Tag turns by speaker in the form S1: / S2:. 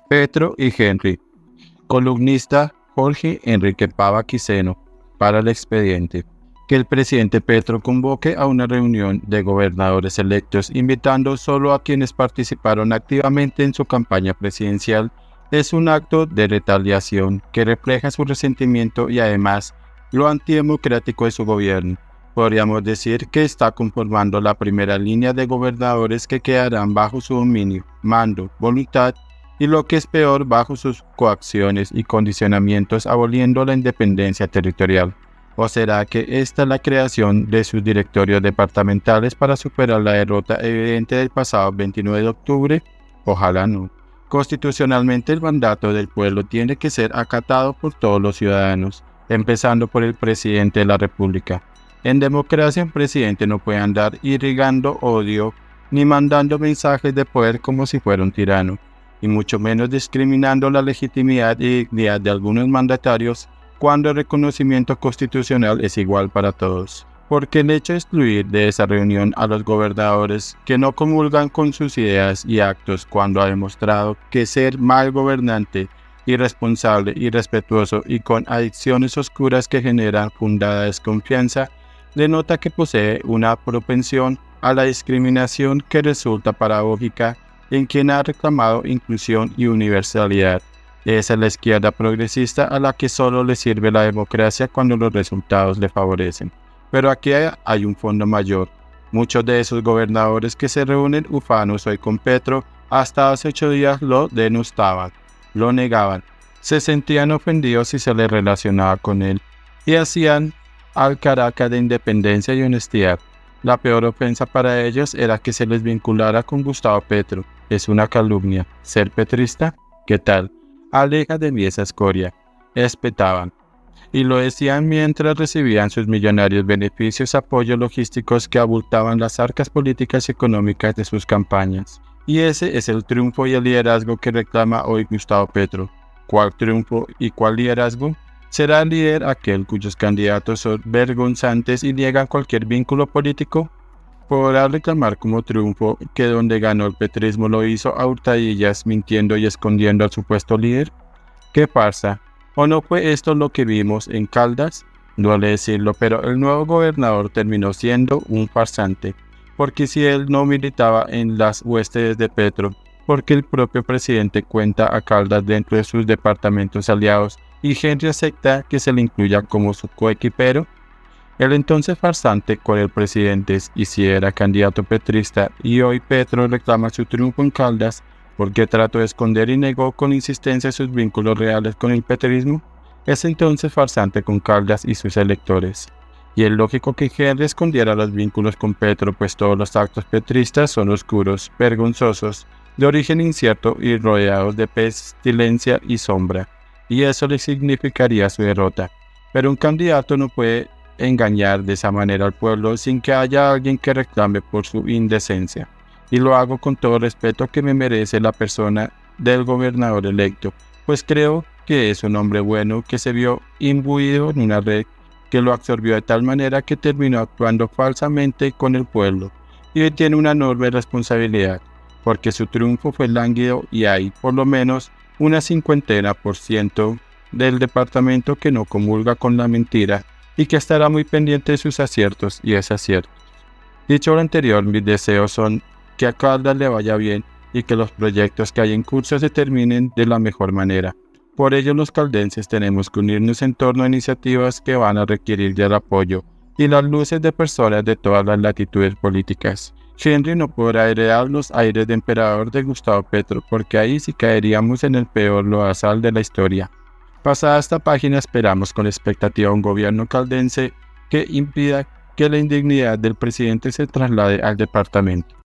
S1: Petro y Henry. Columnista Jorge Enrique Pava Quiseno para El Expediente. Que el presidente Petro convoque a una reunión de gobernadores electos invitando solo a quienes participaron activamente en su campaña presidencial es un acto de retaliación que refleja su resentimiento y además lo antidemocrático de su gobierno. Podríamos decir que está conformando la primera línea de gobernadores que quedarán bajo su dominio, mando, voluntad y lo que es peor bajo sus coacciones y condicionamientos aboliendo la independencia territorial. ¿O será que esta es la creación de sus directorios departamentales para superar la derrota evidente del pasado 29 de octubre? Ojalá no. Constitucionalmente el mandato del pueblo tiene que ser acatado por todos los ciudadanos, empezando por el presidente de la República. En democracia un presidente no puede andar irrigando odio ni mandando mensajes de poder como si fuera un tirano, y mucho menos discriminando la legitimidad y dignidad de algunos mandatarios cuando el reconocimiento constitucional es igual para todos. Porque el hecho de excluir de esa reunión a los gobernadores que no comulgan con sus ideas y actos cuando ha demostrado que ser mal gobernante, irresponsable, irrespetuoso y con adicciones oscuras que generan fundada desconfianza, denota que posee una propensión a la discriminación que resulta paradójica en quien ha reclamado inclusión y universalidad. Esa es la izquierda progresista a la que solo le sirve la democracia cuando los resultados le favorecen. Pero aquí hay un fondo mayor. Muchos de esos gobernadores que se reúnen ufanos hoy con Petro hasta hace 8 días lo denostaban, lo negaban, se sentían ofendidos si se les relacionaba con él y hacían alcaraca de independencia y honestidad. La peor ofensa para ellos era que se les vinculara con Gustavo Petro. Es una calumnia. ¿Ser petrista? ¿Qué tal? Aleja de mí esa escoria. Espetaban. Y lo decían mientras recibían sus millonarios beneficios, apoyos logísticos que abultaban las arcas políticas y económicas de sus campañas. Y ese es el triunfo y el liderazgo que reclama hoy Gustavo Petro. ¿Cuál triunfo y cuál liderazgo? ¿Será el líder aquel cuyos candidatos son vergonzantes y niegan cualquier vínculo político? ¿Podrá reclamar como triunfo que donde ganó el petrismo lo hizo a hurtadillas, mintiendo y escondiendo al supuesto líder? ¡Qué farsa! ¿O no fue esto lo que vimos en Caldas? Duele decirlo, pero el nuevo gobernador terminó siendo un farsante. Porque si él no militaba en las huestes de Petro, porque el propio presidente cuenta a Caldas dentro de sus departamentos aliados y Henry acepta que se le incluya como su coequipero, el entonces farsante con el presidente y si era candidato petrista y hoy Petro reclama su triunfo en Caldas porque trató de esconder y negó con insistencia sus vínculos reales con el petrismo, es entonces farsante con Caldas y sus electores. Y es lógico que Henry escondiera los vínculos con Petro, pues todos los actos petristas son oscuros, vergonzosos, de origen incierto y rodeados de pestilencia y sombra, y eso le significaría su derrota. Pero un candidato no puede engañar de esa manera al pueblo sin que haya alguien que reclame por su indecencia. Y lo hago con todo respeto que me merece la persona del gobernador electo, pues creo que es un hombre bueno que se vio imbuido en una red que lo absorbió de tal manera que terminó actuando falsamente con el pueblo, y hoy tiene una enorme responsabilidad, porque su triunfo fue lánguido y hay, por lo menos, una 50% del departamento que no comulga con la mentira y que estará muy pendiente de sus aciertos y desaciertos. Dicho lo anterior, mis deseos son que a Caldas le vaya bien y que los proyectos que hay en curso se terminen de la mejor manera. Por ello los caldenses tenemos que unirnos en torno a iniciativas que van a requerir del apoyo y las luces de personas de todas las latitudes políticas. Henry no podrá heredar los aires de emperador de Gustavo Petro, porque ahí sí caeríamos en el peor lodazal de la historia. Pasada esta página esperamos con expectativa un gobierno caldense que impida que la indignidad del presidente se traslade al departamento.